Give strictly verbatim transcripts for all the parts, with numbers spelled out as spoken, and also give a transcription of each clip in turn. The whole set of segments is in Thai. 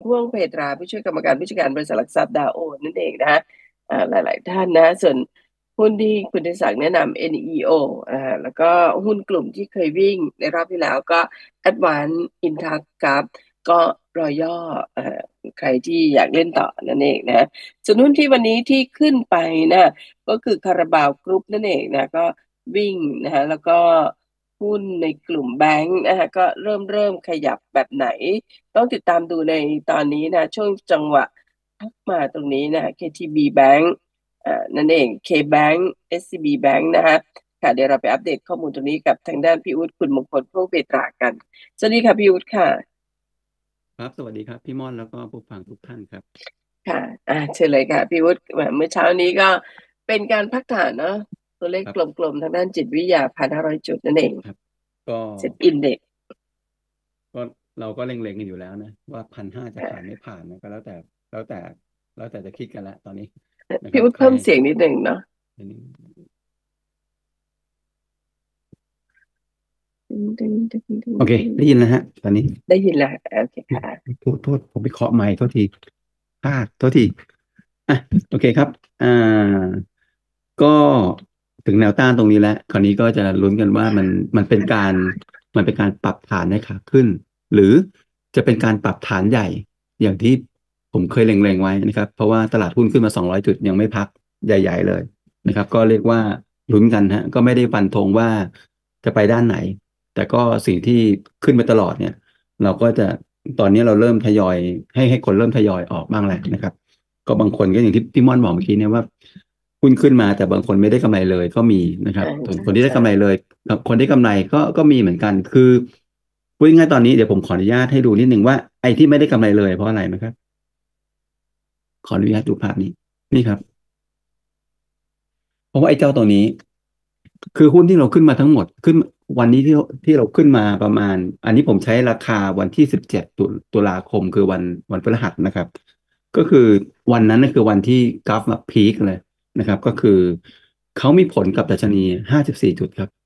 พ่วงเพตราผู้ช่วยกรรมการผู้จัดการบริษัทหลักทรัพย์ดาวโอนั่นเองนะคะอ่าหลายๆท่านนะส่วนหุ้นที่คุณธิศักดิ์แนะนำ เอ็น อี โอ อ่าแล้วก็หุ้นกลุ่มที่เคยวิ่งในรอบที่แล้วก็ Advance Intacap ก็รอยย่อเอ่อใครที่อยากเล่นต่อนั่นเองนะส่วนหุ้นที่วันนี้ที่ขึ้นไปนะก็คือคาราบาวกรุ๊ปนั่นเองนะก็วิ่งนะคะแล้วก็หุ้นในกลุ่มแบงค์นะคะก็เริ่มเริ่มขยับแบบไหนต้องติดตามดูในตอนนี้นะช่วงจังหวะพักมาตรงนี้นะ เค ที บี Bank อ่านั่นเอง K-Bank เอส ซี บี Bank นะคะค่ะเดี๋ยวเราไปอัปเดตข้อมูลตรงนี้กับทางด้านพี่อุ๊ดคุณมงคลพ่วงเพตรากันสวัสดีค่ะพี่อุ๊ดค่ะครับสวัสดีครับพี่ม่อนแล้วก็ผู้ฟังทุกท่านครับค่ะอ่าเชิญเลยค่ะพี่วุฒิแหมเมื่อเช้านี้ก็เป็นการพักฐานเนาะตัวเลขครับกลมๆทางด้านจิตวิทยาพันห้าร้อยจุดนั่นเองครับก็เซ็ตอินเด็กก็เราก็เล็งๆกันอยู่แล้วนะว่าพันห้าจะผ่านค่ะไม่ผ่านนะก็แล้วแต่แล้วแต่แล้วแต่จะคิดกันแล้วตอนนี้นะคพี่วุฒิรับใครเพิ่มเสียงนิดหนึ่งเนาะอันนี้โอเคได้ยินแล้วฮะตอนนี้ได้ยินแล้วโอเคค่ะโทษโทษผมไปเคาะไมค์โทษทีพลาดโทษทีอ่ะโอเคครับอ่าก็ถึงแนวต้านตรงนี้แล้วคราวนี้ก็จะลุ้นกันว่ามันมันเป็นการมันเป็นการปรับฐานในขาขึ้นหรือจะเป็นการปรับฐานใหญ่อย่างที่ผมเคยเล็งๆไว้นะครับเพราะว่าตลาดหุ้นขึ้นมาสองร้อยจุดยังไม่พักใหญ่ๆเลยนะครับก็เรียกว่าลุ้นกันฮะก็ไม่ได้ฟันธงว่าจะไปด้านไหนแต่ก็สิ่งที่ขึ้นไปตลอดเนี่ยเราก็จะตอนนี้เราเริ่มทยอยให้ให้คนเริ่มทยอยออกบ้างแล้วนะครับ ก็บางคนก็อย่างที่พี่ม่อนบอกเมื่อกี้เนี่ยว่าหุ้นขึ้นมาแต่บางคนไม่ได้กำไรเลยก็มีนะครับอ่าส่วนใช่คนที่ได้ใช่กำไรเลยคนที่กำไรก็ก็มีเหมือนกันคือพูดง่ายๆตอนนี้เดี๋ยวผมขออนุญาตให้ดูนิดนึงว่าไอ้ที่ไม่ได้กำไรเลยเพราะอะไรนะครับขออนุญาตดูภาพนี้นี่ครับเพราะว่าไอ้เจ้าตัวนี้คือหุ้นที่เราขึ้นมาทั้งหมดขึ้นวันนี้ที่ที่เราขึ้นมาประมาณอันนี้ผมใช้ราคาวันที่สิบเจ็ดตุตุลาคมคือวันวันพฤหัสนะครับก็คือวันนั้นก็คือวันที่กราฟมาพีคเลยนะครับก็คือเขามีผลกับดัชนีห้าสิบสี่จุดครับ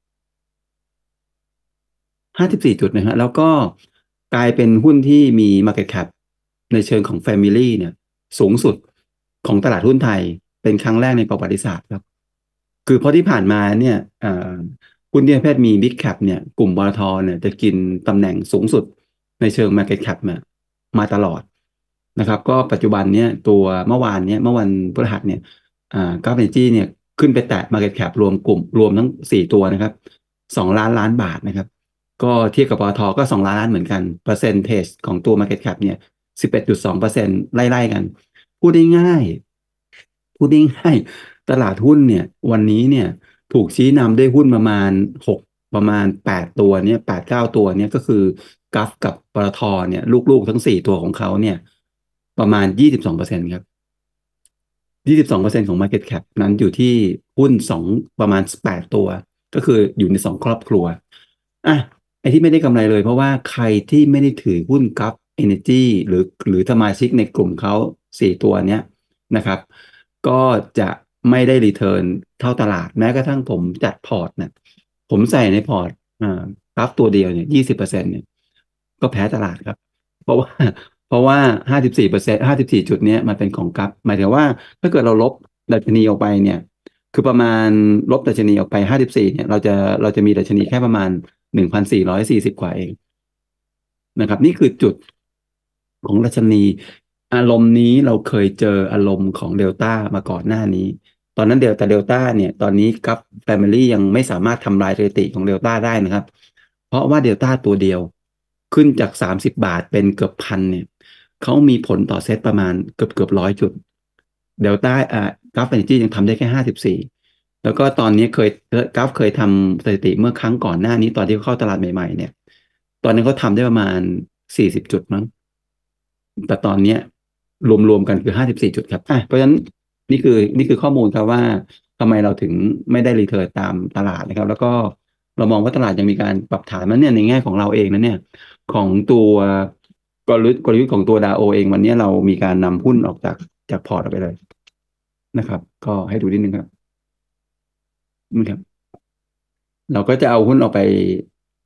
ห้าสิบสี่จุดนะฮะแล้วก็กลายเป็นหุ้นที่มี Market Cap ในเชิงของ Family เนี่ยสูงสุดของตลาดหุ้นไทยเป็นครั้งแรกในประวัติศาสตร์ครับ คือเพราะที่ผ่านมาเนี่ยเอ่อหุ้นที่ประเภทมี Big Cap เนี่ยกลุ่มปต ทเนี่ยจะกินตำแหน่งสูงสุดในเชิง Market Cap มามาตลอดนะครับก็ปัจจุบันเนี่ยตัวเมื่อวานเนี่ยเมื่อวันพฤหัสเนี่ยอ่ากราฟเนจี้เนี่ยขึ้นไปแตะ Market Cap รวมกลุ่มรวมทั้งสี่ตัวนะครับสองล้านล้านบาทนะครับก็เทียบกับปต ทก็สองล้านล้านเหมือนกันเปอร์เซ็นต์เทจของตัว Market Cap เนี่ยสิบเอ็ดจุดสองเปอร์เซ็นต์ไล่ๆกันพูดง่ายๆพูดง่าย ตลาดหุ้นเนี่ยวันนี้เนี่ยถูกชี้นำด้วยหุ้นประมาณหกประมาณแปดตัวเนี่ยแปดเก้าตัวเนี่ยก็คือกัฟกับปตทเนี่ยลูกๆทั้งสี่ตัวของเขาเนี่ยประมาณยี่สิบสองเปอร์เซ็นต์ครับยี่สิบสองเปอร์เซ็นต์ของ Market Cap นั้นอยู่ที่หุ้นสองประมาณแปดตัวก็คืออยู่ในสองครอบครัวอ่ะไอ้ที่ไม่ได้กำไรเลยเพราะว่าใครที่ไม่ได้ถือหุ้นกัฟเอเนจีหรือหรือสมาชิกในกลุ่มเขาสี่ตัวเนี้ยนะครับ ก็จะไม่ได้รีเทิร์นเท่าตลาดแม้กระทั่งผมจัดพอร์ตเนี่ยผมใส่ในพอร์ตอ่ากราฟตัวเดียวเนี่ยยี่สิบเปอร์เซ็นต์เนี่ยก็แพ้ตลาดครับเพราะว่าเพราะว่าห้าสิบสี่เปอร์เซ็นต์ห้าสิบสี่จุดเนี้ยมันเป็นของกราฟหมายถึงว่าถ้าเกิดเราลบดัชนีออกไปเนี่ยคือประมาณลบดัชนีออกไปห้าสิบสี่เนี่ยเราจะเราจะมีดัชนีแค่ประมาณหนึ่งพันสี่ร้อยสี่สิบกว่าเองนะครับนี่คือจุดของดัชนี อารมณ์นี้เราเคยเจออารมณ์ของเดลต้ามาก่อนหน้านี้ ตอนนั้นเดลแต่เดลต้าเนี่ยตอนนี้กับแฟมิลี่ยังไม่สามารถทำลายสถิติของเดลต้าได้นะครับ เพราะว่าเดลต้าตัวเดียวขึ้นจากสามสิบบาทเป็นเกือบพันเนี่ยเขามีผลต่อเซ็ตประมาณเกือบเกือบร้อยจุดเดลต้าอ่ากราฟเอเนจียังทำได้แค่ห้าสิบสี่แล้วก็ตอนนี้เคยกราฟเคยทำสถิติเมื่อครั้งก่อนหน้านี้ตอนที่เขาเข้าตลาดใหม่ๆเนี่ยตอนนั้นเขาทำได้ประมาณสี่สิบจุดมั้ง แต่ตอนเนี้ยรวมๆกันคือห้าสิบสี่จุดครับอ่ะเพราะฉะนั้นนี่คือนี่คือข้อมูลครับว่าทำไมเราถึงไม่ได้รีเทิร์นตามตลาดนะครับแล้วก็เรามองว่าตลาดยังมีการปรับฐานมันเนี่ยในแง่ของเราเองนะเนี่ยของตัวกลยุทธ์กลยุทธ์ของตัวดาโอเองวันนี้เรามีการนำหุ้นออกจากจากพอร์ตออกไปเลยนะครับก็ให้ดูนิดนึงครับนี่ครับเราก็จะเอาหุ้นออกไป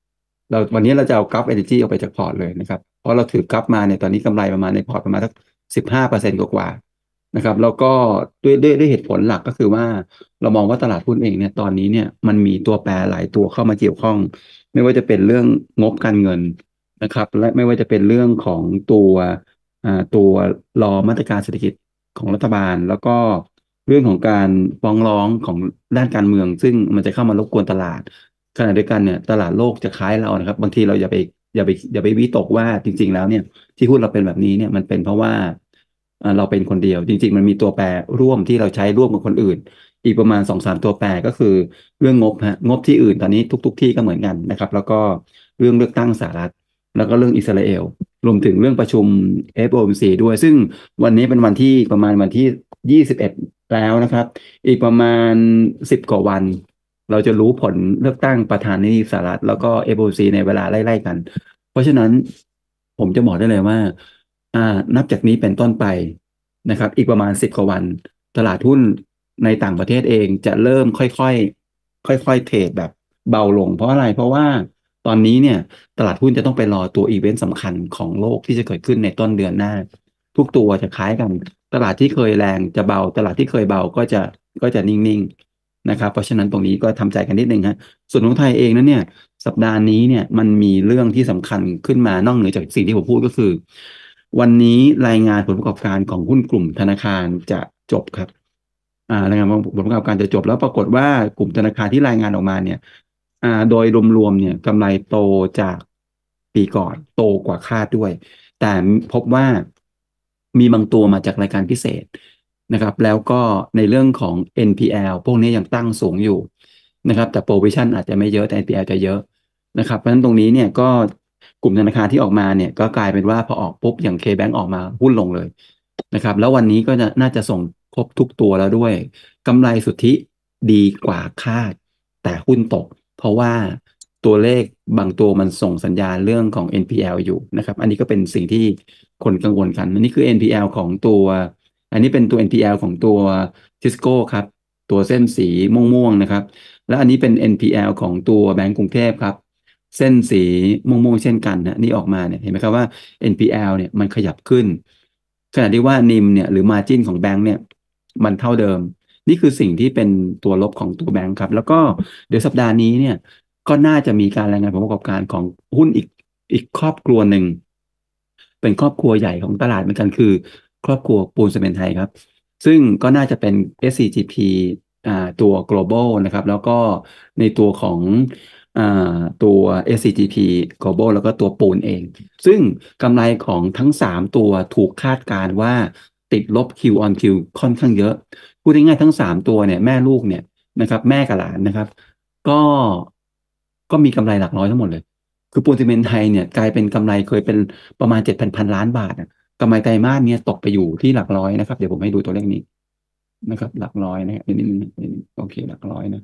เราวันนี้เราจะเอากราฟ Energy ออกไปจากพอร์ตเลยนะครับเพราะเราถือกราฟมาเนี่ยตอนนี้กำไรประมาณในพอร์ตประมาณสักสิบห้าเปอร์เซ็นต์กว่าๆนะครับแล้วก็ด้วยด้วยด้วยเหตุผลหลักก็คือว่าเรามองว่าตลาดหุ้นเองเนี่ยตอนนี้เนี่ยมันมีตัวแปรหลายตัวเข้ามาเกี่ยวข้องไม่ว่าจะเป็นเรื่องงบการเงินนะครับและไม่ว่าจะเป็นเรื่องของตัวอ่าตัวรอมาตรการเศรษฐกิจของรัฐบาลแล้วก็เรื่องของการฟ้องร้องของด้านการเมืองซึ่งมันจะเข้ามารบกวนตลาด ขณะเดียวกันเนี่ยตลาดโลกจะคล้ายเรานะครับบางทีเราอย่าไปอย่าไปอย่าไปวิตกว่าจริงๆแล้วเนี่ยที่หุ้นเราเป็นแบบนี้เนี่ยมันเป็นเพราะว่าเอ่อเราเป็นคนเดียวจริงๆมันมีตัวแปรร่วมที่เราใช้ร่วมกับคนอื่นอีกประมาณสองสามตัวแปรก็คือเรื่องงบฮะงบที่อื่นตอนนี้ทุกๆที่ก็เหมือนกันนะครับแล้วก็เรื่องเลือกตั้งสหรัฐแล้วก็เรื่องอิสราเอลรวมถึงเรื่องประชุม เอฟ โอ เอ็ม ซี ด้วยซึ่งวันนี้เป็นวันที่ประมาณวันที่ยี่สิบเอ็ดแล้วนะครับอีกประมาณสิบกว่าวัน เราจะรู้ผลเลือกตั้งประธานาธิบดีสหรัฐแล้วก็ เอฟ โอ ซี ในเวลาไล่ๆกัน เพราะฉะนั้นผมจะบอกได้เลยว่าอ่านับจากนี้เป็นต้นไปนะครับอีกประมาณสิบกว่าวันตลาดหุ้นในต่างประเทศเองจะเริ่มค่อยๆค่อยๆเทรดแบบเบาลงเพราะอะไรเพราะว่าตอนนี้เนี่ยตลาดหุ้นจะต้องไปรอตัวอีเวนต์สำคัญของโลกที่จะเกิดขึ้นในต้นเดือนหน้าทุกตัวจะคล้ายกันตลาดที่เคยแรงจะเบาตลาดที่เคยเบาก็จะก็จะนิ่งๆ นะครับเพราะฉะนั้นตรงนี้ก็ทำใจกันนิดนึงฮะส่วนของไทยเองนั้นเนี่ยสัปดาห์นี้เนี่ยมันมีเรื่องที่สำคัญขึ้นมานอกเหนือจากสิ่งที่ผมพูดก็คือวันนี้รายงานผลประกอบการของหุ้นกลุ่มธนาคารจะจบครับอ่ารายงานผลประกอบการจะจบแล้วปรากฏว่ากลุ่มธนาคารที่รายงานออกมาเนี่ยอ่าโดยรวมๆเนี่ยกำไรโตจากปีก่อนโตกว่าคาดด้วยแต่พบว่ามีบางตัวมาจากรายการพิเศษ นะครับแล้วก็ในเรื่องของ เอ็น พี แอล พวกนี้ยังตั้งสูงอยู่นะครับแต่ provision อาจจะไม่เยอะแต่ เอ็น พี แอล จะเยอะนะครับเพราะฉะนั้นตรงนี้เนี่ยก็กลุ่มธนาคารที่ออกมาเนี่ยก็กลายเป็นว่าพอออกปุ๊บอย่าง K-Bank ออกมาหุ้นลงเลยนะครับแล้ววันนี้ก็จะน่าจะส่งครบทุกตัวแล้วด้วยกำไรสุทธิดีกว่าคาดแต่หุ้นตกเพราะว่าตัวเลขบางตัวมันส่งสัญญาณเรื่องของ เอ็น พี แอล อยู่นะครับอันนี้ก็เป็นสิ่งที่คนกังวลกันอันนี้คือ เอ็น พี แอล ของตัว อันนี้เป็นตัว เอ็น พี แอล ของตัว Tisco ครับตัวเส้นสีม่วงๆนะครับและอันนี้เป็น เอ็น พี แอล ของตัวแบงก์กรุงเทพครับเส้นสีม่วงๆเช่นกันนะนี่ออกมาเนี่ยเห็นไหมครับว่า เอ็น พี แอล เนี่ยมันขยับขึ้นขณะที่ว่า เอ็น ไอ เอ็ม เนี่ยหรือ Margin ของแบงก์เนี่ยมันเท่าเดิมนี่คือสิ่งที่เป็นตัวลบของตัวแบงก์ครับแล้วก็เดี๋ยวสัปดาห์นี้เนี่ยก็น่าจะมีการรายงานผลประกอบการของหุ้นอีกอีกครอบครัวหนึ่งเป็นครอบครัวใหญ่ของตลาดเหมือนกันคือ ครอบครัวปูนซีเมนต์ไทยครับซึ่งก็น่าจะเป็น เอส ซี จี พี อ่าตัว global นะครับแล้วก็ในตัวของอ่าตัว เอส ซี จี พี global แล้วก็ตัวปูนเองซึ่งกำไรของทั้งสามตัวถูกคาดการณ์ว่าติดลบ Q on Q ค่อนข้างเยอะพูดง่ายๆทั้งสามตัวเนี่ยแม่ลูกเนี่ยนะครับแม่กับหลานนะครับก็ก็มีกำไรหลักร้อยทั้งหมดเลยคือปูนซีเมนต์ไทยเนี่ยกลายเป็นกำไรเคยเป็นประมาณเจ็ดพันพันล้านบาทอะ กำไรไตรมาสเนี้ยตกไปอยู่ที่หลักร้อยนะครับเดี๋ยวผมให้ดูตัวเลขนี้นะครับหลักร้อยนะครับนิดนึงนิดนึงโอเคหลักร้อยนะ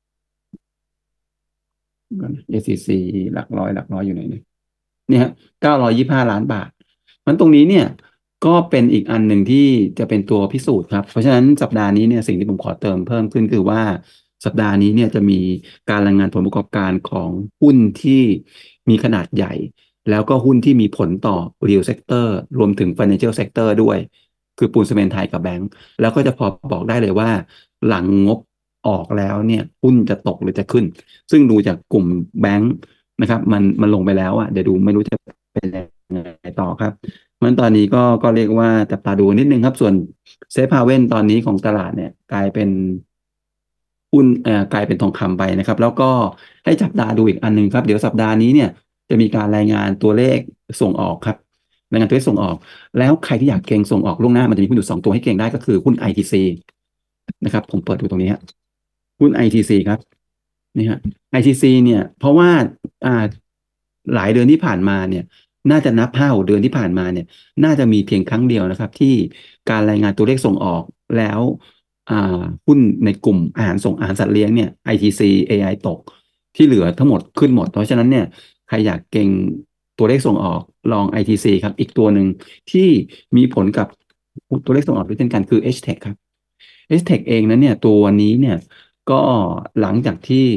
เอ ซี ซี หลักร้อยหลักร้อยอยู่ไหนเนี่ยเนี่ยฮะเก้าร้อยยี่สิบห้าล้านบาทมันตรงนี้เนี่ยก็เป็นอีกอันหนึ่งที่จะเป็นตัวพิสูจน์ครับเพราะฉะนั้นสัปดาห์นี้เนี่ยสิ่งที่ผมขอเติมเพิ่มขึ้นคือว่าสัปดาห์นี้เนี่ยจะมีการรายงานผลประกอบการของหุ้นที่มีขนาดใหญ่แล้วก็หุ้นที่มีผลต่อ real sector รวมถึง financial sector ด้วยคือปูนซีเมนต์ไทยกับแบงก์แล้วก็จะพอบอกได้เลยว่าหลังงบออกแล้วเนี่ยหุ้นจะตกหรือจะขึ้น ซึ่งดูจากกลุ่มแบงค์นะครับมันมันลงไปแล้วอ่ะเดี๋ยวดูไม่รู้จะเป็นยังไงต่อครับเพราะฉะนั้นตอนนี้ก็ก็เรียกว่าจับตาดูนิดนึงครับส่วนเซฟฮาเว่นตอนนี้ของตลาดเนี่ยกลายเป็นหุ้นเอ่อกลายเป็นทองคำไปนะครับแล้วก็ให้จับตาดูอีกอันหนึงครับเดี๋ยวสัปดาห์นี้เนี่ยจะมีการรายงานตัวเลขส่งออกครับรายงานตัวเลขส่งออกแล้วใครที่อยากเก็งส่งออกล่วงหน้ามันจะมีหุ้นอยู่สองตัวให้เก็งได้ก็คือหุ้น ไอ ที ซี นะครับผมเปิดดูตรงนี้ฮะหุ้น ไอ ที ซี ครับ นี่ฮะ ไอ ที ซี เนี่ยเพราะว่าอ่าหลายเดือนที่ผ่านมาเนี่ยน่าจะนับห้าหกเดือนที่ผ่านมาเนี่ยน่าจะมีเพียงครั้งเดียวนะครับที่การรายงานตัวเลขส่งออกแล้วอ่าหุ้นในกลุ่มอาหารส่งอาหารสัตว์เลี้ยงเนี่ย ไอ ที ซี เอ ไอ ตกที่เหลือทั้งหมดขึ้นหมดเพราะฉะนั้นเนี่ยใครอยากเก็งตัวเลขส่งออกลอง ไอ ที ซี ครับอีกตัวหนึ่งที่มีผลกับตัวเลขส่งออกด้วยเช่นกันคือ เอช เทค ครับ เอช เทค เองนั้นเนี่ยตัวนี้เนี่ยก็หลังจากที่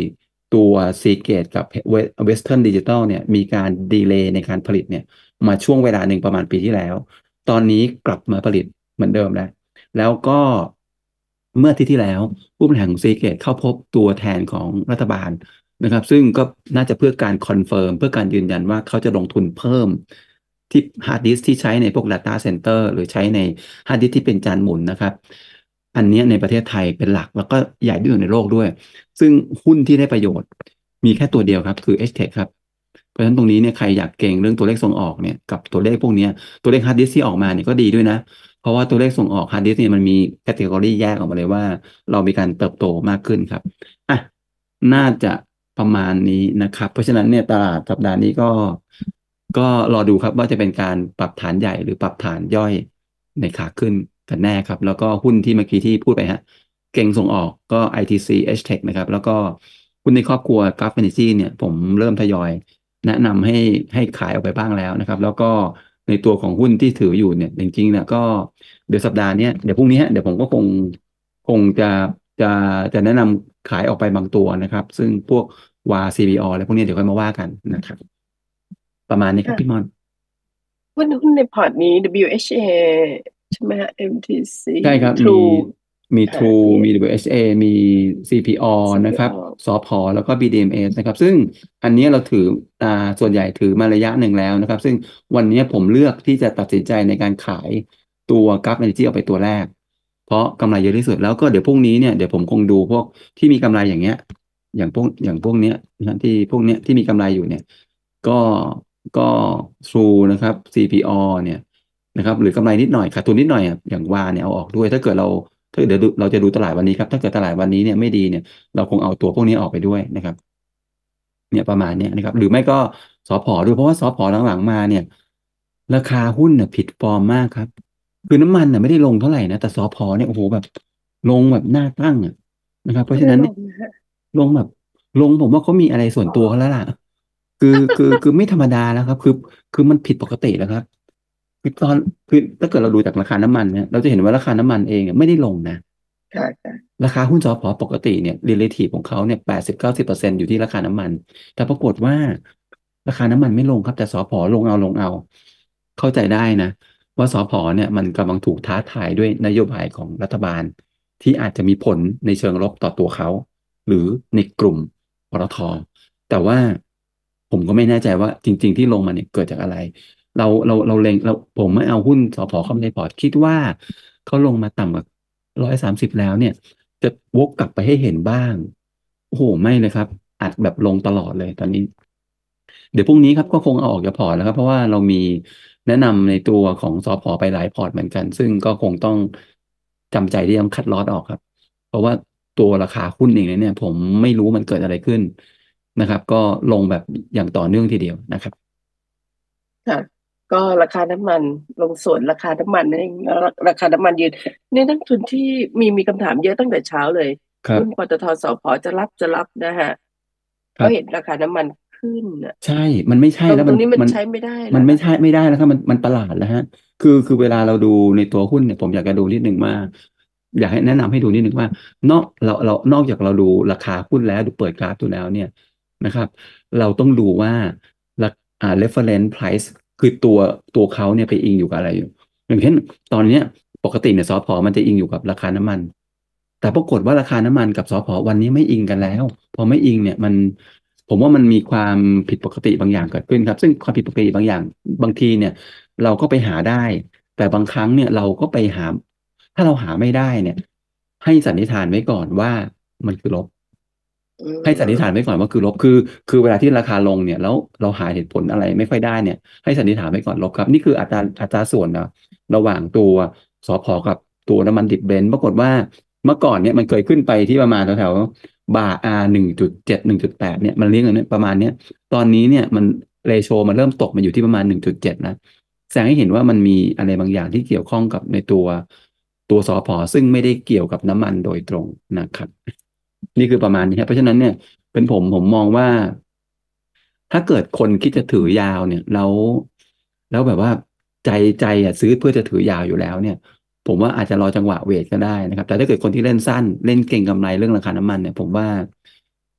ตัว Seagate กับ Western Digital เนี่ยมีการดีเลย์ในการผลิตเนี่ยมาช่วงเวลาหนึ่งประมาณปีที่แล้วตอนนี้กลับมาผลิตเหมือนเดิมแล้วแล้วก็เมื่ออาทิตย์ที่แล้วผู้บริหารของ Seagate เข้าพบตัวแทนของรัฐบาลนะครับซึ่งก็น่าจะเพื่อการคอนเฟิร์มเพื่อการยืนยันว่าเขาจะลงทุนเพิ่มที่ฮาร์ดดิสก์ที่ใช้ในพวก Data Center หรือใช้ในฮาร์ดดิสก์ที่เป็นจานหมุนนะครับอันนี้ในประเทศไทยเป็นหลักแล้วก็ใหญ่ที่สุดในโลกด้วยซึ่งหุ้นที่ได้ประโยชน์มีแค่ตัวเดียวครับคือ เอช เทค ครับเพราะฉะนั้นตรงนี้เนี่ยใครอยากเก่งเรื่องตัวเลขส่งออกเนี่ยกับตัวเลขพวกนี้ตัวเลขฮาร์ดดิสก์ที่ออกมาเนี่ยก็ดีด้วยนะเพราะว่าตัวเลขส่งออกฮาร์ดดิสก์เนี่ยมันมีแคตตากรีแยกออกมาเลยว่าเรามีการเติบโตมากขึ้นครับอ่ะน่าจะประมาณนี้นะครับเพราะฉะนั้นเนี่ยตลาดสัปดาห์นี้ก็ก็รอดูครับว่าจะเป็นการปรับฐานใหญ่หรือปรับฐานย่อยในขาขึ้นกันแน่ครับแล้วก็หุ้นที่เมื่อกี้ที่พูดไปฮะเก่งส่งออกก็ ไอ ที ซี เอช เทค นะครับแล้วก็หุ้นในครอบครัว Gulf Energy เนี่ยผมเริ่มทยอยแนะนำให้ให้ขายออกไปบ้างแล้วนะครับแล้วก็ในตัวของหุ้นที่ถืออยู่เนี่ยจริงๆเนี่ยก็เดี๋ยวสัปดาห์นี้เดี๋ยวพรุ่งนี้เดี๋ยวผมก็คงคงจะจะจะแนะนำขายออกไปบางตัวนะครับซึ่งพวกวา ซี บี อ อะไรพวกนี้เดี๋ยวค่อยมาว่ากันนะครับประมาณนี้ครับพี่มอนหุ้นหุ้นในพอร์ตนี้ ดับเบิลยู เอช เอ ใช่ไหมฮะ เอ็ม ที ซีใช่ครับมี True มีอ่า True มีมี ดับเบิลยู เอช เอ มี ซี พี อ นะครับซี พี โอสผแล้วก็ บี ดี เอ็ม เอส นะครับซึ่งอันนี้เราถืออ่าส่วนใหญ่ถือมาระยะหนึ่งแล้วนะครับซึ่งวันนี้ผมเลือกที่จะตัดสินใจในการขายตัว Gulf Energy ออกไปตัวแรกเพราะกำไรเยอะที่สุดแล้วก็เดี๋ยวพรุ่งนี้เนี่ยเดี๋ยวผมคงดูพวกที่มีกำไรอย่างเงี้ยอย่างพวกอย่างพวกเนี้ยนะที่พวกเนี้ยที่มีกำไรอยู่เนี่ยก็ก็ True นะครับ ซี พี อ เนี่ยนะครับหรือกำไรนิดหน่อยขาดทุนนิดหน่อยอ่ะอย่างวาเนี่ยเอาออกด้วยถ้าเกิดเราถ้าเดี๋ยวดูเราจะดูตลาดวันนี้ครับถ้าเกิดตลาดวันนี้เนี่ยไม่ดีเนี่ยเราคงเอาตัวพวกนี้ออกไปด้วยนะครับเนี่ยประมาณเนี้ยนะครับหรือไม่ก็สผด้วยเพราะว่าสผหลังๆมาเนี่ยราคาหุ้นเนี่ยผิดฟอร์มมากครับคือน้ำมันน่ะไม่ได้ลงเท่าไหร่นะแต่สผเนี่ยโอ้โหแบบลงแบบหน้าตั้งอ่ะนะครับเพราะฉะนั้นเนี่ยไม่ได้ลงนะฮะลงแบบลงผมว่าเขามีอะไรส่วนอ๋อตัวเขาแล้วล่ะคือคือคือไม่ธรรมดาแล้วครับคือคือมันผิดปกติแล้วครับ คือตอนคือถ้าเกิดเราดูจากราคาน้ำมันเนี่ยเราจะเห็นว่าราคาน้ำมันเองอะไม่ได้ลงนะค่ะค่ะราคาหุ้นสผปกติเนี่ย relative ของเขาเนี่ยแปดสิบเก้าสิบเปอร์เซ็นต์อยู่ที่ราคาน้ำมันแต่ปรากฏว่าราคาน้ำมันไม่ลงครับแต่สผลงเอาลงเอาเข้าใจได้นะว่าสผเนี่ยมันกำลังถูกท้าทายด้วยนโยบายของรัฐบาลที่อาจจะมีผลในเชิงลบต่อตัวเขาหรือในกลุ่มปตทแต่ว่าผมก็ไม่แน่ใจว่าจริงๆที่ลงมาเนี่ยเกิดจากอะไร เราเราเราเล็งเราผมไม่เอาหุ้นสผเข้ามาในพอร์ตคิดว่าเขาลงมาต่ำกว่าร้อยสามสิบแล้วเนี่ยจะวกกลับไปให้เห็นบ้างโอ้โหไม่เลยครับอัดแบบลงตลอดเลยตอนนี้เดี๋ยวพรุ่งนี้ครับก็คงเอาออกจากพอร์ตแล้วครับเพราะว่าเรามีแนะนำในตัวของสผไปหลายพอร์ตเหมือนกันซึ่งก็คงต้องจำใจที่จะคัดลอตออกครับเพราะว่าตัวราคาหุ้นเองเนี่ยผมไม่รู้มันเกิดอะไรขึ้นนะครับก็ลงแบบอย่างต่อเนื่องทีเดียวนะครับค่ะก็ราคาน้ำมันลงส่วนราคาน้ำมันนั่นเองแล้วราคาน้ำมันยืนนี่นักทุนที่มีมีคำถามเยอะตั้งแต่เช้าเลยหุ้นปครับตทสผจะรับจะรับนะฮะเพราะเห็นครับราคาน้ำมันขึ้นอ่ะใช่มันไม่ใช่ตรงแล้วมันตรงนี้มันมันใช้ไม่ได้มันไม่แล้วล่ะค่ะใช่ไม่ได้แล้วครับมันมันประหลาดแล้วฮะคือคือเวลาเราดูในตัวหุ้นเนี่ยผมอยากจะดูนิดหนึ่งว่าอยากให้แนะนำให้ดูนิดหนึ่งว่านอกเราเรานอกจากเราดูราคาหุ้นแล้วดูเปิดกราฟดูแล้วเนี่ยนะครับเราต้องดูว่าราอ่า reference price คือตัวตัวเขาเนี่ยไปอิงอยู่กับอะไรอยู่อย่างเช่นตอนเนี้ยปกติเนี่ยสผมันจะอิงอยู่กับราคาน้ำมันแต่ปรากฏว่าราคาน้ำมันกับสผวันนี้ไม่อิงกันแล้วพอไม่อิงเนี่ยมัน ผมว่ามันมีความผิดปกติบางอย่างเกิดขึ้นครับซึ่งความผิดปกติบางอย่างบางทีเนี่ยเราก็ไปหาได้แต่บางครั้งเนี่ยเราก็ไปหาถ้าเราหาไม่ได้เนี่ยให้สันนิษฐานไว้ก่อนว่ามันคือลบอืให้สันนิษฐานไว้มก่อนว่าคือลบคือคือเวลาที่ราคาลงเนี่ยแล้วเราหาเหตุผลอะไรไม่ค่อยได้เนี่ยให้สันนิษฐานไว้ก่อนลบครับนี่คืออัตราอัตราส่วนนะระหว่างตัวสผกับตัวน้ำมันดิบเบรนท์ปรากฏว่าเมื่อก่อนเนี่ยมันเคยขึ้นไปที่ประมาณแถว บาร์อาหนึ่งจุดเจ็ดหนึ่งจุดแปดเนี่ยมันเลี้ยงกันเนี่ยประมาณเนี้ยตอนนี้เนี่ยมันเรโชมันเริ่มตกมาอยู่ที่ประมาณหนึ่งจุดเจ็ดนะแสดงให้เห็นว่ามันมีอะไรบางอย่างที่เกี่ยวข้องกับในตัวตัวสผซึ่งไม่ได้เกี่ยวกับน้ำมันโดยตรงนะครับนี่คือประมาณนี้ครับเพราะฉะนั้นเนี่ยเป็นผมผมมองว่าถ้าเกิดคนคิดจะถือยาวเนี่ยแล้วแล้วแบบว่าใจใจอ่ะซื้อเพื่อจะถือยาวอยู่แล้วเนี่ยผมว่าอาจจะรอจังหวะเวทก็ได้นะครับแต่ถ้าเกิดคนที่เล่นสั้นเล่นเก่งกำไรเรื่องราคาน้ำมันเนี่ยผมว่า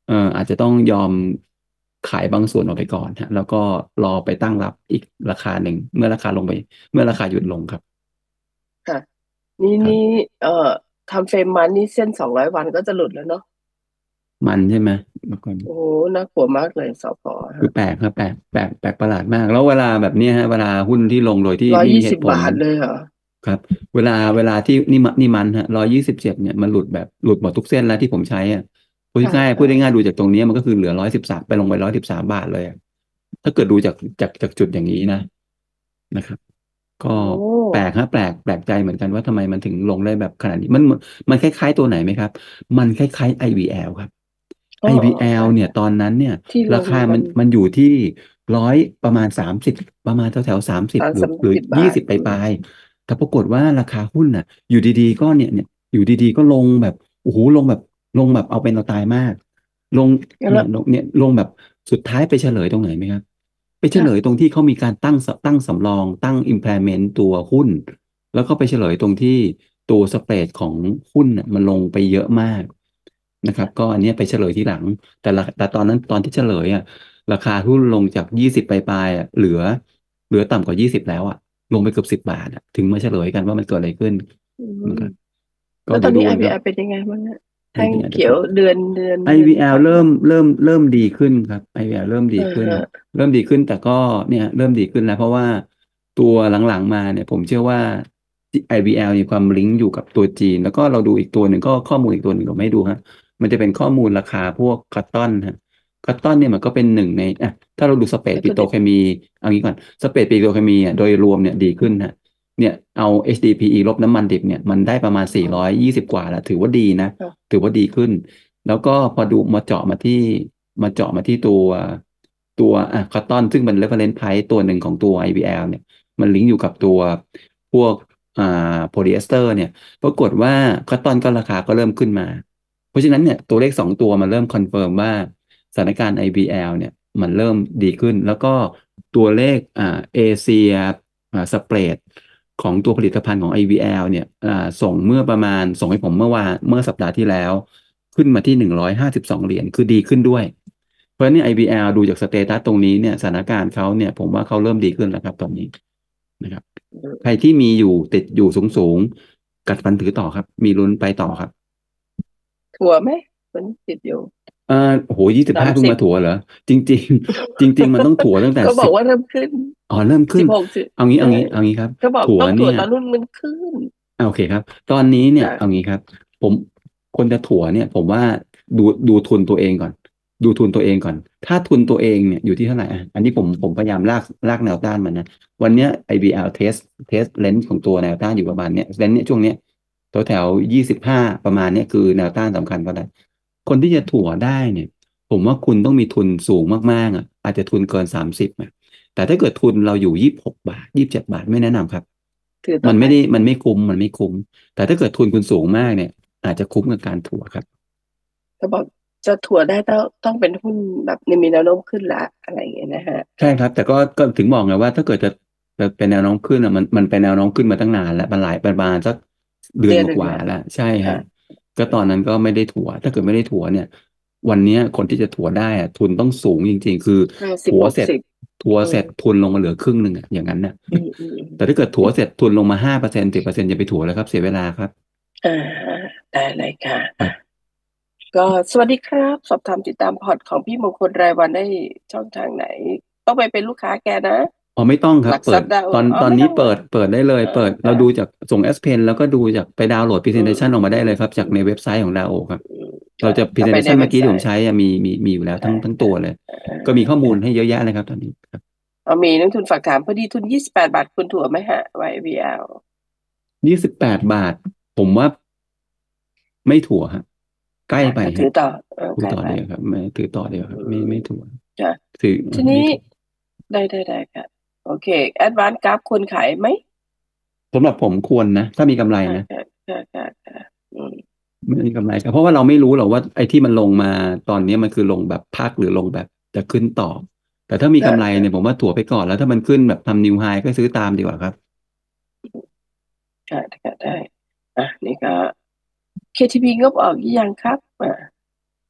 เอ่ออาจจะต้องยอมขายบางส่วนออกไปก่อนฮะแล้วก็รอไปตั้งรับอีกราคาหนึ่งเมื่อราคาลงไปเมื่อราคาหยุดลงครับค่ะนี่นี่ครับเอ่อทำเฟรมมันนี่เส้นสองร้อยวันก็จะหลุดแล้วเนาะมันใช่ไหมเมื่อก่อนโอ้โหน่ากลัวมากเลยสพคือฮะแปลกครับแปลกแปลกแปลกประหลาดมากแล้วเวลาแบบเนี้ยฮะเวลาหุ้นที่ลงโดยที่ไม่ร้อยยี่มีเหตุผลสิบบาทเลยเหรอครับเวลาเวลาที่นี่มันนี่มันฮะร้อยยี่สิบเจ็ดเนี่ยมันหลุดแบบหลุดหมดทุกเส้นแล้วที่ผมใช้อ่ะพูดค่ะง่ายพูดค่ะง่ายๆดูจากตรงเนี้ยมันก็คือเหลือร้อยสิบสามไปลงไปร้อยสิบสามบาทเลยอะถ้าเกิดดูจากจากจากจุดอย่างนี้นะนะครับก็โอ้แปลกฮะแปลกแปลกใจเหมือนกันว่าทำไมมันถึงลงได้แบบขนาดนี้มันมันคล้ายๆตัวไหนไหมครับมันคล้ายๆ ไอ วี แอล ครับอ๋อไอ วี แอลใช่เนี่ยใช่ตอนนั้นเนี่ยที่ลงราคามันกันมันอยู่ที่ร้อยประมาณสามสิบประมาณแถวแถวสามสิบสามหรือหรือสามสิบบาทยี่สิบปอืมลายๆแต่ปรากฏว่าราคาหุ้นน่ะอยู่ดีๆก็เนี่ยเนี่ยอยู่ดีๆก็ลงแบบโอ้โหลงแบบลงแบบเอาเป็นเอาตายมากลงเนี่ยแล้วลงเนี่ยลงแบบสุดท้ายไปเฉลยตรงไหนไหมครับไปเฉลยตค่ะรงที่เขามีการตั้งสตั้งสำรองตั้ง implement ตัวหุ้นแล้วก็ไปเฉลยตรงที่ตัวสเปรดของหุ้นน่ะมันลงไปเยอะมากนะครับก็อันเนี้ยไปเฉลยทีหลัง แต่ละแต่ตอนนั้นตอนที่เฉลยอ่ะราคาหุ้นลงจากยี่สิบปลายๆอ่ะเหลือเหลือต่ำกว่ายี่สิบแล้วอ่ะลงไปเกือบสิบบาทอ่ะถึงมาเฉลยกันว่ามันเกิดอะไรขึ้นอืมนะครับก็แล้วตอนนี้เดี๋ยวดูกันครับไอ วี แอล เป็นยังไงบ้างฮะแท่งไอ วี แอล เดี๋ยวเขียวก่อนเดือนเดือนเดือนที่ไอ วี แอลผ่านมาเริ่มเริ่มเริ่มดีขึ้นครับ ไอ วี แอล เริ่มดีเออขึ้นฮะเริ่มดีขึ้นแต่ก็เนี่ยเริ่มดีขึ้นแล้วเพราะว่าตัวหลังๆมาเนี่ยผมเชื่อว่า ไอ วี แอล มีความลิงก์อยู่กับตัวจีนแล้วก็เราดูอีกตัวหนึ่งก็ข้อมูลอีกตัวหนึ่งเราไม่ดูฮะมันจะเป็นข้อมูลราคาพวกคัตตอนฮะคัตตอนเนี่ยมันก็เป็นหนึ่งในอ่ะถ้าเราดูสเปรดปิวัตถุดิบโตรเคมีเอางี้ก่อนสเปรดปิโตรเคมีอ่ะโดยรวมเนี่ยดีขึ้นฮะเนี่ยเอา เอช ดี พี อี ลบน้ำมันดิบเนี่ยมันได้ประมาณอ๋สี่ร้อยยี่สิบกว่าแล้วถือว่าดีนะอถือว่าดีขึ้น แล้วก็พอดูมาเจาะมาที่มาเจาะมาที่ตัวตัวอ่ะคอตตอนซึ่งเป็น reference price ตัวหนึ่งของตัว ไอ วี แอล เนี่ยมันลิงก์อยู่กับตัวพวกอ่าโพลีเอสเตอร์เนี่ยปรากฏว่าคอตตอนก็ราคาก็เริ่มขึ้นมาเพราะฉะนั้นเนี่ยตัวเลขสองตัวมันเริ่มคอนเฟิร์มว่าสถานการณ์ ไอ วี แอล เนี่ยมันเริ่มดีขึ้นแล้วก็ตัวเลขอ่าเอเชียอ่าสเปรดของตัวผลิตภัณฑ์ของ ไอ วี แอล เนี่ยอ่าส่งเมื่อประมาณส่งให้ผมเมื่อวานเมื่อสัปดาห์ที่แล้ว ขึ้นมาที่หนึ่งร้อยห้าสิบสองเหรียญคือดีขึ้นด้วยเพราะฉะนั้นเนี่ย ไอ บี แอล ดูจากสเตตัสตรงนี้เนี่ยสถานการณ์เขาเนี่ยผมว่าเขาเริ่มดีขึ้นแล้วครับตอนนี้นะครับใครที่มีอยู่ติดอยู่สูงสูงกัดฟันถือต่อครับมีลุ้นไปต่อครับถั่วไหมมันติดอยู่เอ่อโอ้โหยี่สิบห้าเพิ่งสามสิบมาถัวเหรอจริงๆจริงๆมันต้องถัวตั้งแต่สิบก็บอกว่าเริ่มขึ้นอ๋อเริ่มขึ้นสิบหกสิบเอางี้ใช่เอางี้เอางี้ครับก็บอกถัวต้องถั่วเนี่ยตอนนู้นมันขึ้นอ่าโอเคครับตอนนี้เนี่ยเอาค่ะงี้ครับผมคนจะถั่วเนี่ยผมว่าดูดูทุนตัวเองก่อนดูทุนตัวเองก่อนถ้าทุนตัวเองเนี่ยอยู่ที่เท่าไหร่อ่ะอันนี้ผมผมพยายามลากลากแนวต้านมันนะวันเนี้ย ไอ บี แอล test test range ของตัวแนวต้านอยู่ประมาณเนี้ย range เนี้ยช่วงเนี้ยแถวแถวยี่สิบห้าประมาณเนี้ยคือแนวต้านสำคัญก็ได้คนที่จะถั่วได้เนี่ยผมว่าคุณต้องมีทุนสูงมากๆอ่ะอาจจะทุนเกินสามสิบอ่ะแต่ถ้าเกิดทุนเราอยู่ยี่สิบหกบาทยี่สิบเจ็ดบาทไม่แนะนำครับถือต่อไปมันไม่ได้มันไม่คุ้มมันไม่คุ้มแต่ถ้าเกิดทุนคุณสูงมากเนี่ยอาจจะคุ้มกับการถัวครับก็บอกจะถั่วได้ต้องต้องเป็นหุ้นแบบมีแนวโน้มขึ้นละอะไรอย่างเงี้ยนะฮะใช่ครับแต่ก็ก็ถึงบอกไงว่าถ้าเกิดจะจะเป็นแนวโน้มขึ้นอ่ะมันมันเป็นแนวโน้มขึ้นมาตั้งนานแล้วมันหลายประมาณสักเดือนเดือนหนึ่งละกว่าๆแล้วใช่ฮะค่ะก็ตอนนั้นก็ไม่ได้ถัวถ้าเกิดไม่ได้ถัวเนี่ยวันเนี้ยคนที่จะถัวได้อะทุนต้องสูงจริงๆคือห้าสิบถัวเสร็จหกสิบถัวอืมเสร็จทุนลงมาเหลือครึ่งหนึ่งอะอย่างนั้นเนี่ยอืมอืมอืมแต่ถ้าเกิดถัวเสร็จทุนลงมาห้าเปอร์เซ็นต์สิบเปอร์เซ็นต์อย่าไปถัวเลยครับเสียเวลาครับอ่าได้เลยค่ะอ่ะครับก็สวัสดีครับสอบถามติดตามพอร์ตของพี่มงคลรายวันได้ช่องทางไหนต้องไปเป็นลูกค้าแกนะอ๋อไม่ต้องคหลักรับเปิดทรัพย์ดาวตอนอ๋อตอนนี้เปิไม่ต้องเลยดเปิดได้เลยอ่าเปิดเราค่ะดูจากส่ง S Pen แล้วก็ดูจากไปดาวน์โหลดอืม Presentation ออกมาได้เลยครับอืมจากในเว็บไซต์ของดาวโอครับอืมเราค่ะจะก็ไปใน Presentation เมื่อกี้เว็บไซต์ที่ผมใช้อะมีมีมีอยู่แล้วทั้ค่ะงทั้งตัค่ะวเลยอ่ก็มีข้อมูาลให้เยอะแยะเลยครับตอนนี้ครับเอามีนักทุนฝากถามพอดีทุนยี่สิบแปดบาทคุณถั่วไหมฮะ วาย วี แอลยี่สิบแปดบาทผมว่าไม่ถั่วฮะใกล้ค่ะไปฮะก็ถือต่อเออถือต่อใกล้ไปเดียวครับไม่ถือต่อเดียวครับอืไม่มไม่ถั่วจ้ะถือทีนี้ไม่ถั่วได้ได้ได้ค่ะโอเคแอดวานซ์กราฟควรขายไหมสำหรับผมควรนะถ้ามีกำไรค่ะนะค่ะค่ะค่ะค่ะอืมไม่มีกำไรครับเพราะว่าเราไม่รู้หรอกว่าไอ้ที่มันลงมาตอนนี้มันคือลงแบบพักหรือลงแบบจะขึ้นต่อแต่ถ้ามีค่ะกำไรเนี่ยผค่ะมว่าถั่วไปก่อนแล้วถ้ามันขึ้นแบบทำนิวไฮก็ซื้อตามดีกว่าครับค่ะค่ะได้อ่ะนี่ก็ เค ที พี งบออกหรือยังครับอ่ะ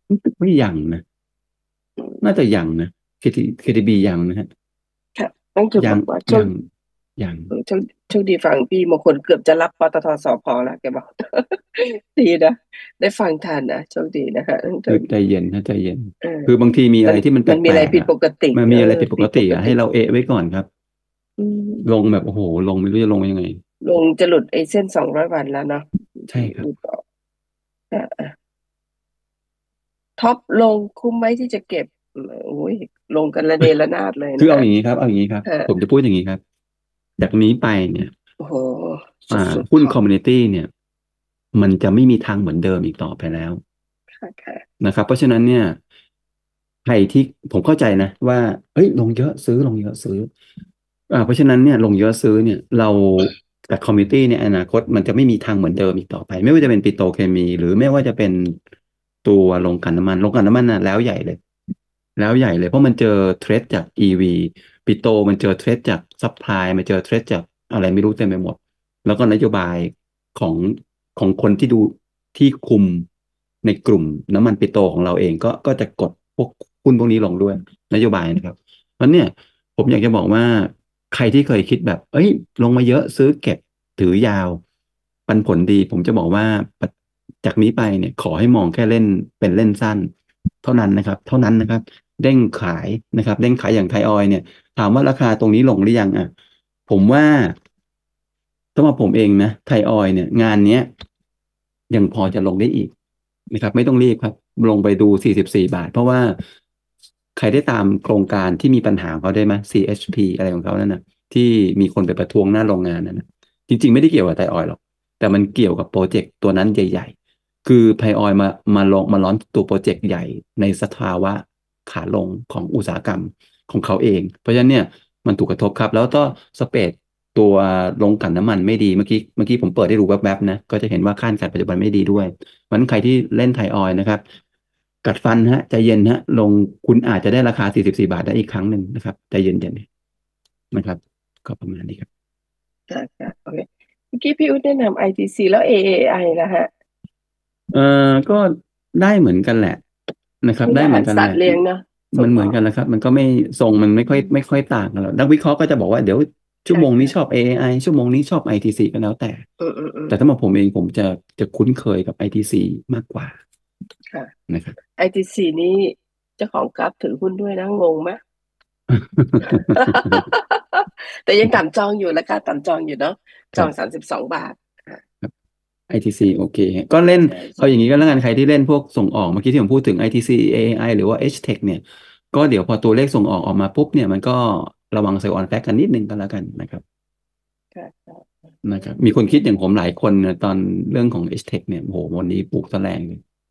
รู้สึกว่ายังนะอืมน่าจะยังนะ เค ที เค ที บี ยังนะฮะค่ะนั่นคือยับงอกว่า โชยัคง ยังเออ โชค โชคดีฟังพี่มงคลเกือบจะรับ ปตท. สผ. แล้ว แกบอก ดีนะ ได้ฟังทันนะ โชคดีนะคะ อือ โชคือคใจเย็นครับ ใจเย็นเออคือบางทีมีมอะัไรนที่มันแมันมีปอะลไรกผๆิดอะปกติมันเมอีอะไรอ ผผิดปกิดตปิอะกตให้ิเรา เอ๊ะ ไว้ก่อนครับอืมลงแบบ โอ้โฮ ลงไม่รู้จะลงยังไงลง จะหลุดไอ้เส้น สองร้อย วันแล้วเนาะใช่ครับหลุดออก อา ๆ ท็อปลงคุ้มไหมที่จะเก็บ? อือ โอ๊ย ลงกันระเนระนาดเลยคนืะคอเอาะอย่างงี้ครับ เอาอย่างงี้ครับค่ผมะจะพูดอย่างงี้ครับ จากนี้ไปเนี่ยโอ้โฮอ่าสุดหุๆ้นท็อคปอมมิวนิตี เนี่ย มันจะไม่มีทางเหมือนเดิมอีกต่อไปแล้วค่ะ ๆนะครับ เพราะฉะนั้นเนี่ย ใครที่ ผมเข้าใจนะว่า เฮ้ย ลงเยอะซื้อ ลงเยอะซื้อ อ่า เพราะฉะนั้นเนี่ย ลงเยอะซื้อเนี่ย เรา แต่คอมมิวนิตีในอนาคตมันจะไม่มีทางเหมือนเดิมอีกต่อไป ไม่ว่าจะเป็นปิโตรเคมี หรือไม่ว่าจะเป็นตัวโรงกลั่นน้ำมัน โรงกลั่นน้ำมันน่ะแล้วใหญ่เลย แล้วใหญ่เลย เพราะมันเจอ threat จาก อี วี ปิโตรมันเจอ threat จาก ซัปพลาย มันเจอ threat จากอะไรไม่รู้เต็มไปหมด แล้วก็นโยบายของ ของคนที่ดู ที่คุมในกลุ่มน้ำมันปิโตรของเราเอง ก็ ก็จะกดพวกหุ้นพวกนี้ลงด้วย นโยบายนะครับ เพราะเนี่ยผมอยากจะบอกว่า ใครที่เคยคิดแบบ เฮ้ย ลงมาเยอะซื้อเก็บถือยาว ปันผลดี ผมจะบอกว่า ป จากนี้ไปเนี่ย ขอให้มองแค่เล่น เป็นเล่นสั้นเท่านั้นนะครับ เท่านั้นนะครับ เด้งขายนะครับ เด้งขายอย่างไทยออยล์เนี่ย ถามว่าราคาตรงนี้ลงหรือยังอะ ผมว่าสำหรับผมเองนะ ไทยออยล์เนี่ย งานเนี้ยยังพอจะลงได้อีกนะครับ ไม่ต้องรีบครับ ลงไปดู สี่สิบสี่ บาท เพราะว่า ใครได้ตามโครงการที่มีปัญหาของเขาด้วยไหม? ซี เอช พี อะไรของเขานั่นน่ะ ที่มีคนไปประท้วงหน้าโรงงานนั่นน่ะ จริง ๆ ไม่ได้เกี่ยวกับไทยออยล์หรอก แต่มันเกี่ยวกับพรอเจกต์ตัวนั้นใหญ่ ๆ คือไทยออยล์มา มาลง มา launch ตัวพรอเจกต์ใหญ่ในสภาวะขาลงของอุตสาหกรรมของเขาเอง เพราะฉะนั้นเนี่ยมันถูกกระทบครับ แล้วก็สเปรดตัวโรงกลั่นน้ำมันไม่ดี เมื่อกี้ เมื่อกี้ผมเปิดให้ดูแวบ ๆ นะ ก็จะเห็นว่าค่าการปัจจุบันไม่ดีด้วย เพราะฉะนั้นใครที่เล่นไทยออยล์นะครับ กัดฟันครับ ใจเย็นครับ ลง คุณอาจจะได้ราคา สี่สิบสี่ บาทได้อีกครั้งหนึ่งนะครับ ใจเย็น ๆ นะครับ ก็ประมาณนี้ครับค่ะ ๆ โอเค เมื่อกี้พี่อุ๊ดแนะนำ ไอ ที ซี แล้ว เอ เอ ไอ ล่ะคะ? เอ่อ ก็ได้เหมือนกันแหละนะครับมีได้อาหเหมืาอนกันแหละรสัตว์เลี้ยงเนาะ สมั่นเหมงอือนอกกันแหละครับ มันก็ไม่ ทรงมันไม่ค่อย ไม่ค่อยต่างกันหรอก นักวิเคราะห์ก็จะบอกว่า เดี๋ยวคชั่วโมงนี้่ะ ๆชอบ เอ เอ ไอ ชั่วโมงนี้ชอบ ไอ ที ซี ก็แล้วแต่อืแตอ่ๆ ๆสำหรับผมเองผมจะ จะคุ้นเคยกับ ไอ ที ซี มากกว่าค่ะนะครับไอ ที ซี นี่เจ้าของกราฟถือหุ้นด้วยนะ งงไหม? แต่ยังต่ำจองอยู่ ราคาต่ำจองอยู่เนาะ จองครับสามสิบสอง บาท ค่ะครับ ไอ ที ซี โอเคครับ ก็เล่นใเชอา่อย่าๆงงี้ก็แล้วกัน ใครที่เล่นพวกส่งออก เมื่อกี้ที่ผมพูดถึง ไอ ที ซี เอ เอ ไอ หรือว่า เอช เทค เนี่ย ก็เดี๋ยวพอตัวเลขส่งออกออกมาปุ๊บเนี่ย มันก็ระวัง Sell on Fact กันนิดหนึ่งก็แล้วกันนะครับค่ะ ๆนะครับ มีคนคิดอย่างผมหลายคนน่ะ ตอนเรื่องของ เอช เทค เนี่ย โอ้โฮ วันนี้ปลูกซะแรงเลย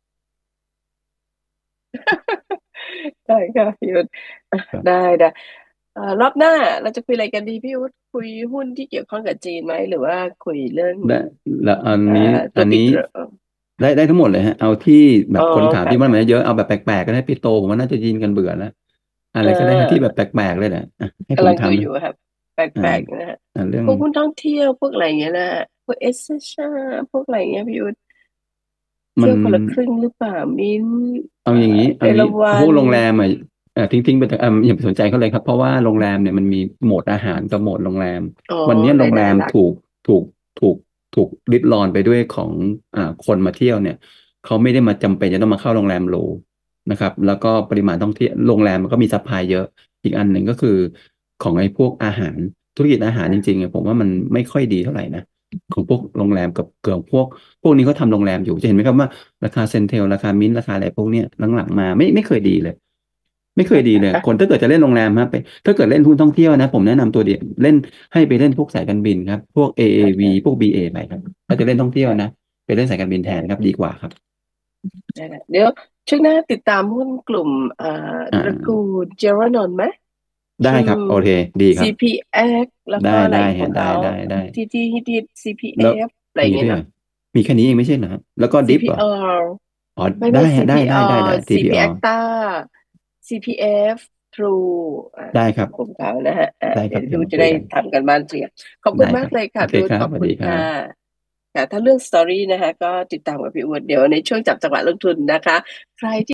ได้ค่ะพี่อุ๊ด อะครับได้ ๆ เอ่อ รอบหน้าเราจะคุยอะไรกันดีพี่อุ๊ด? คุยหุ้นที่เกี่ยวข้องกับจีนไหม? หรือว่าคุยเรื่องได้ แล้วอันอ่นี้า ตอัันนี้วปิโตรได้ ได้ทั้งหมดเลยครับ เอาที่แบอ๋อบคนถามคที่ว่า่มะันๆเยอะ ๆ เอาแบบแปลก ๆ ก็ได้ ปิโตรผมว่าน่าจะยินกันเบื่อแล้ว อะเไรก็ได้ครับที่แบออบแปลก ๆ เลยแหละ อะ ให้กผำมลังทดูำนอยู่ะอะครับ แอปลาก ๆ นะครับอ่า เรื่องพวกหุ้นท่องเที่ยว พวกอะไรอย่างเงี้ยนะ พวก Essasia พวกอะไรอย่างเงี้ยพี่อุ๊ด เทมีั่นยวคนละครึ่งหรือเปล่า? Mint เอาอ่อย่างงาี้ เเออาอย่ารงางี้วัณพวกโรงแรมอะ เอ่อ ทิ้ง ๆ ไปเถอะ เอ่อ อย่าไปสนใจเขาเลยครับ เพราะว่าโรงแรมเนี่ยมันมีโหมดอาหารกับโหมดโรงแรมอ๋อวันเนี้ยไโรงดแร้มๆ หลักถูก ถูก ถูก ถูกริดรอนไปด้วยของ อ่า คนมาเที่ยวเนี่ย เขาไม่ได้มา จำเป็นจะต้องมาเข้าโรงแรมหรูนะครับ แล้วก็ปริมาณท่องเที่ยว โรงแรมมันก็มี ซัปพลาย เยอะ อีกอันหนึ่งก็คือของไอ้พวกอาหาร ธุรกิจอาหารค่จะริง ๆ อะ ผมว่ามันไม่ค่อยดีเท่าไรนะ ของพวกโรงแรมกับ เกี่ยวกับพวก พวกนี้เขาทำโรงแรมอยู่ จะเห็นไหมครับว่า ราคา Centel ราคา Mint ราคาอะไรพวกเนี้ย หลัง ๆ มาไม่ ไม่เคยดีเลย ไม่เคยดีเลยค่ะ ๆคน ถ้าเกิดจะเล่นโรงแรมครับ ไป ถ้าเกิดเล่นหุ้นท่องเที่ยวนะ ผมแนะนำตัวเดียว เล่น ให้ไปเล่นพวกสายการบินครับ พวก เอ เอค่วีะ ๆพวก บี เอ ไปครับ ถ้าจะเล่นท่องเที่ยวค่ะนะ ไปเล่นสายการบินแทนครับ ดีกว่าครับได้ ๆ เดี๋ยวช่วงหน้าติดตามหุ้นกลุ่ม อ่าอตระกูาลเจรานนท์ไหม? ได้ครับ โอ True เค ดีคซรีับพี เอส แล้วไก็อะไรด้อีกๆ คขรับองไเขาด้ ๆ ๆที่ ที่ฮิต ๆ ซี พี เอแล้วฟ อะไรมอยี่างเงดี้้ยเวยนเาหระอ? มีแค่นี้เองไม่ใช่เหรอครับ? แล้วก็ ดิป เหรอ? CPR อ๋อไไมด่้ๆครับ ได้ CPR ๆ ๆ ๆซี พี CPR Agta CPF True อาได้ครับกลุ่มเขานะครับ อาได้เดคี๋รยับวเดดี๋ยูวมาคจะไุดย้กันทำการบ้านเตรียม ขอบไคุดณ้มคารับกเลยคโ่อะเคพี่อุ๊ดครับขอบคุณคสวัสดีครั่ะบค่ะ ถ้าเรื่อง Story นะคะ ก็ติดตามกับพี่อุ๊ด เดี๋ยวในช่วงจับจังหวะลงทุนนะคะ ใครที่